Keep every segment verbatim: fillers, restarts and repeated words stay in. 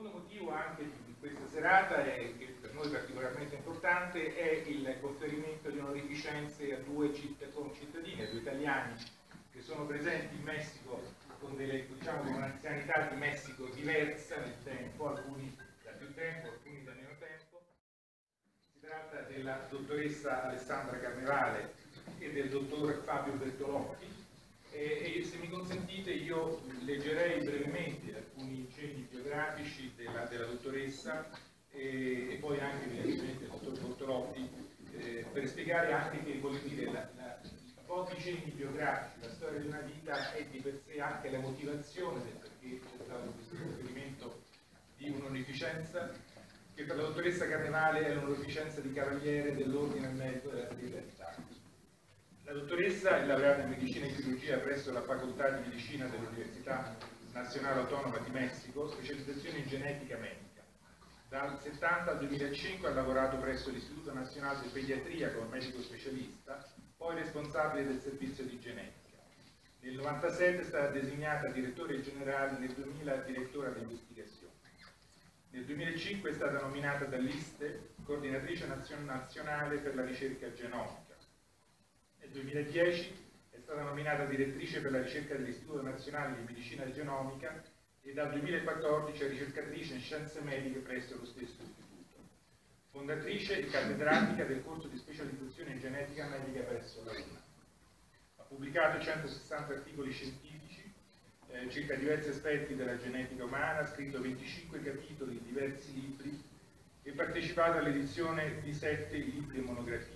secondo motivo anche di questa serata, è, che per noi è particolarmente importante, è il conferimento di onorificenze a due cittadini, a due italiani che sono presenti in Messico con, delle, diciamo, con un'anzianità di Messico diversa nel tempo, alcuni da più tempo, alcuni da meno tempo. Si tratta della dottoressa Alessandra Carnevale e del dottor Fabio Bertolotti. E, e se mi consentite io leggerei brevemente alcuni cenni biografici della, della dottoressa e, e poi anche evidentemente del dottor Bertolotti eh, per spiegare anche che, voglio dire, la, la, pochi cenni biografici, la storia di una vita è di per sé anche la motivazione del perché c'è stato questo conferimento di un'onorificenza che per la dottoressa Carnevale è l'onorificenza di Cavaliere dell'Ordine al Merito della Stella d'Italia. La dottoressa è laureata in medicina e chirurgia presso la facoltà di medicina dell'Università Nazionale Autonoma di Messico, specializzazione in genetica medica. Dal settanta al duemilacinque ha lavorato presso l'Istituto Nazionale di Pediatria come medico specialista, poi responsabile del servizio di genetica. Nel novantasette è stata designata direttore generale, nel duemila direttore dell'investigazione. Nel duemilacinque è stata nominata dall'ISTE coordinatrice nazionale per la ricerca genomica. Nel duemiladieci è stata nominata direttrice per la ricerca dell'Istituto Nazionale di Medicina Genomica e dal duemilaquattordici è ricercatrice in scienze mediche presso lo stesso istituto. Fondatrice e cattedratica del corso di specializzazione in genetica medica presso la U N A. Ha pubblicato centosessanta articoli scientifici eh, circa diversi aspetti della genetica umana, ha scritto venticinque capitoli di diversi libri e partecipato all'edizione di sette libri e monografie.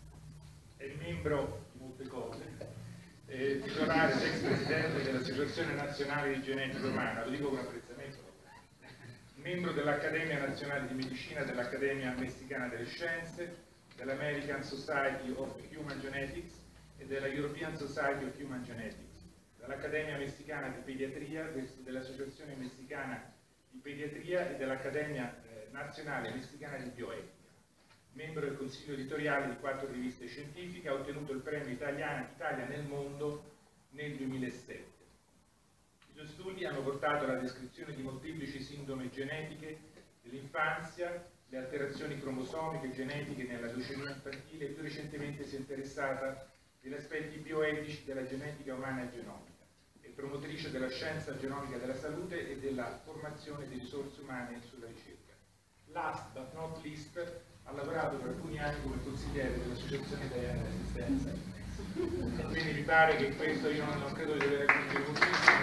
È membro di molte cose, eh, titolare ed ex presidente dell'Associazione Nazionale di Genetica Umana, lo dico con apprezzamento, membro dell'Accademia Nazionale di Medicina, dell'Accademia Messicana delle Scienze, dell'American Society of Human Genetics e della European Society of Human Genetics, dell'Accademia Messicana di Pediatria, dell'Associazione Messicana di Pediatria e dell'Accademia eh, Nazionale Messicana di Bioetica. Membro del consiglio editoriale di quattro riviste scientifiche, ha ottenuto il premio Italiana, Italia nel mondo nel duemilasette. I suoi studi hanno portato alla descrizione di molteplici sindromi genetiche dell'infanzia, le alterazioni cromosomiche genetiche nella leucemia infantile e più recentemente si è interessata degli aspetti bioetici della genetica umana e genomica. È promotrice della scienza genomica della salute e della formazione di risorse umane sulla ricerca. Last but not least, ha lavorato per alcuni anni come consigliere dell'Associazione Italiana di Assistenza. E quindi mi pare che questo io non, non credo di avere aggiungere moltissimo.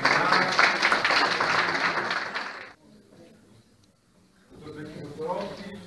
Dottor Benito Bertolotti.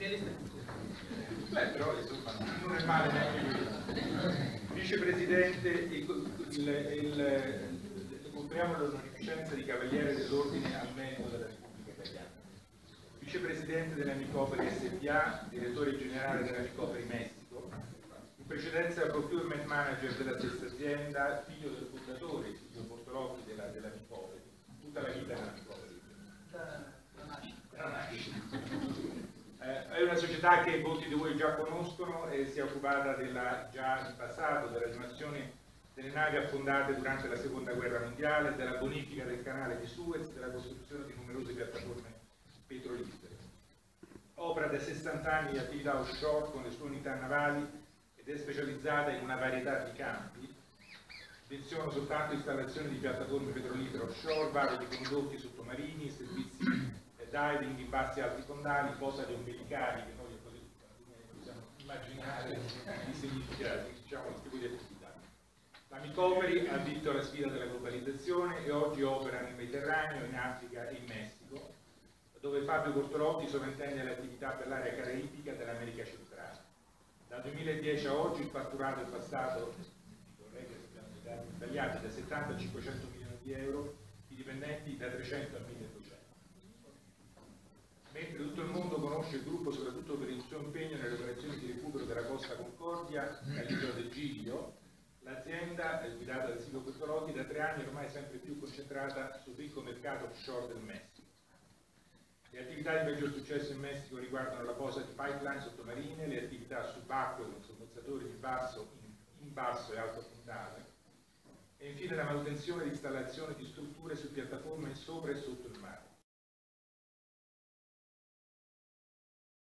Beh, però insomma, non è male neanche lui. Vicepresidente, il, il, il, compriamo l'onorificenza di Cavaliere dell'Ordine al Merito della Repubblica Italiana. Vicepresidente della Micoperi S P A, direttore generale della Micoperi Messico, in precedenza procurement manager della stessa azienda, figlio del fondatore, figlio Bertolotti della, della Micoperi, tutta la vita nella Micoperi. Da nascita. Eh, è una società che molti di voi già conoscono e si è occupata della, già in passato della donazione delle navi affondate durante la seconda guerra mondiale, della bonifica del canale di Suez, della costruzione di numerose piattaforme petrolifere. Opera da sessanta anni di attività offshore con le sue unità navali ed è specializzata in una varietà di campi. Menziono soltanto installazioni di piattaforme petrolifere offshore, vari di condotti sottomarini, servizi eh, diving in bassi e alti fondali, posati umbilicali che noi così possiamo immaginare i significati, diciamo, il tipo di attività. La Micoperi ha vinto la sfida della globalizzazione e oggi opera nel Mediterraneo, in Africa e in Messico, dove Fabio Bertolotti sovrintende le attività per l'area caraibica dell'America centrale. Dal duemiladieci a oggi il fatturato è passato, vorrei che abbiamo i dati tagliati, da settanta a cinquecento milioni di euro, i dipendenti da trecento a milleduecento. Mentre tutto il mondo conosce il gruppo soprattutto per il suo impegno nelle operazioni di recupero della Costa Concordia all'isola del Giglio, l'azienda, guidata da Silvio Bertolotti, da tre anni ormai è sempre più concentrata sul ricco mercato offshore del Messico. Le attività di maggior successo in Messico riguardano la posa di pipeline sottomarine, le attività subacquee con sommersatori di basso, in, in basso e alto fondale, e infine la manutenzione e installazione di strutture su piattaforme sopra e sotto il mare.